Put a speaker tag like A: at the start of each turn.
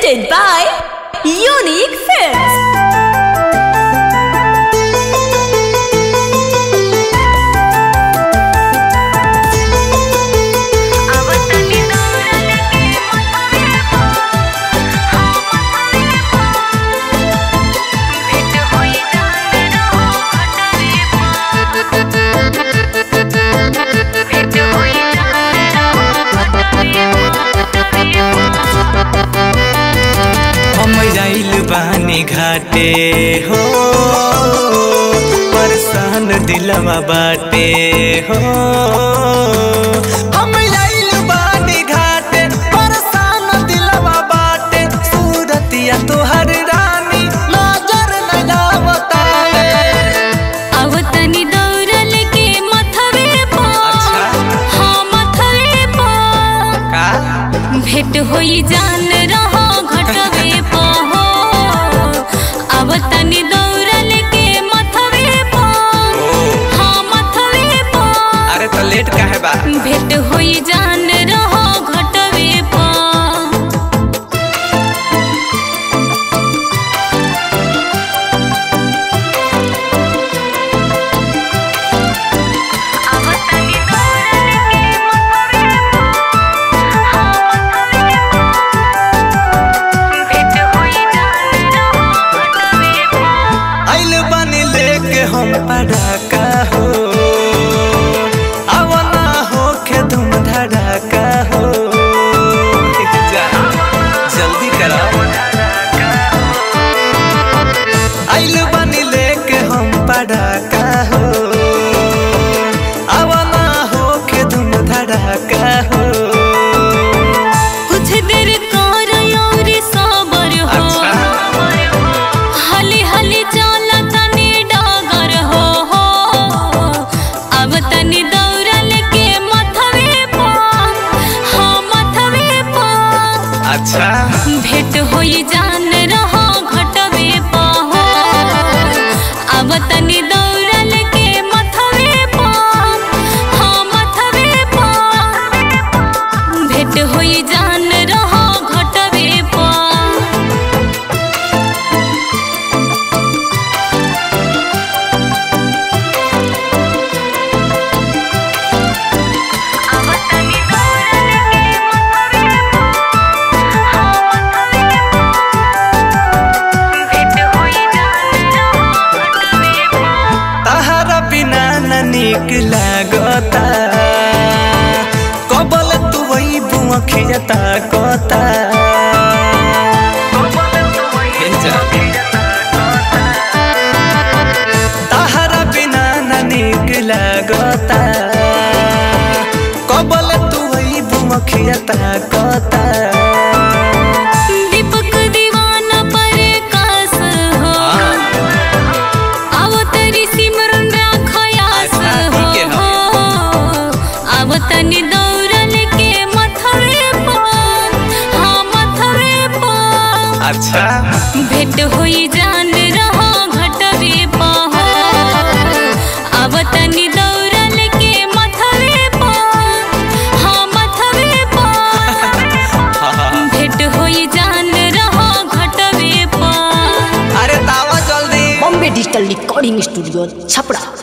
A: presented by Unique Films.
B: बानी घाटे हो परेशान दिलवा बाटे हो। हम आइल बानी घाटे परेशान दिलवा बाटे। सूरतिया तोहर रानी नजर न आवता।
C: अब तनी दौड़ल के मथवे पर। हाँ मथवे पर
B: का
C: भेंट होई जान रहो घटवे पर। अब तनी दौड़ल के मथवे पर। हाँ मथवे पर।
B: अरे तो लेट काहे बा?
C: भेंट होई जान रहो घटवे पर।
B: हम पढ़ाका हो आवना हो के तुम धड़ाका हो। जल्दी कराओ आइल बनी लेके हम पढ़ाका हो आवना हो के तुम धड़ाका हो।
C: कुछ देर कर और सबर हो। हली हली चला तनी डगर हो। अब तनी दौड़ल के मथवे पर। हाँ मथवे पर।
B: अच्छा
C: भेंट होई जान रहो घटवे पर। अब तनी दौड़ल के मथवे पर। हाँ मथवे पर। भेंट होई जान रहो घटवे पर।
B: नीक लागता कबल तू वही बुआखियता कोता। ताहरा बिना न नीक लागता कबल तू वही बुआखियता कोता।
C: दीपक दीवाना पर कास हो। अब तेरी सिमरन राखयास हो। अब तनी दौड़ल के मथवे पर। हाँ मथवे पर।
B: अच्छा
C: भेंट होई जान रहो घटवे पर। अब तनी दौड़ल के मथवे पर। हाँ मथवे पर। भेंट होई जान रहो घटवे पर।
B: अरे तावा जल्दी।
A: Bombay digital recording studio Chhapra.